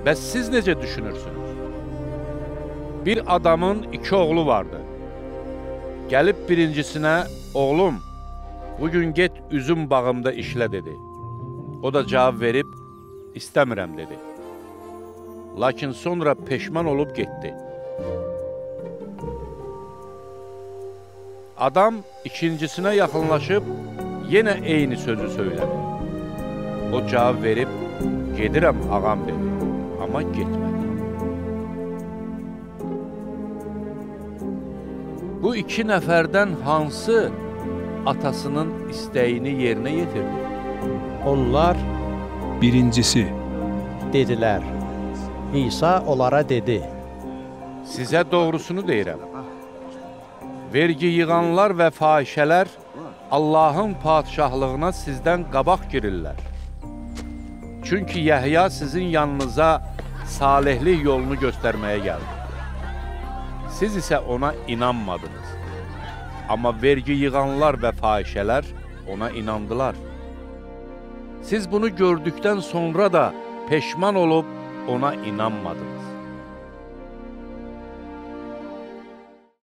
Bəs siz necə düşünürsünüz? Bir adamın 2 oğlu vardı. Gəlib birincisinə, oğlum, bugün get üzüm bağımda işlə dedi. O da cavab verib, istəmirəm dedi. Lakin sonra peşman olub getdi. Adam ikincisinə yaxınlaşıb, yenə eyni sözü söylədi. O cavab verib, gedirəm ağam dedi, amma getmədi. Bu 2 nəfərdən hansı atasının istəyini yerinə yetirdi? Onlar Birincisi, dedilər. İsa onlara dedi. Sizə doğrusunu deyirəm. Vergi yığanlar və fahişələr Allahın padişahlığına sizdən qabaq girirlər. Çünki Yəhya sizin yanınıza salihlik yolunu göstərməyə gəldi. Siz isə ona inanmadınız. Amma vergi yığanlar və fahişələr ona inandılar. Siz bunu gördükdən sonra da peşman olub ona inanmadınız.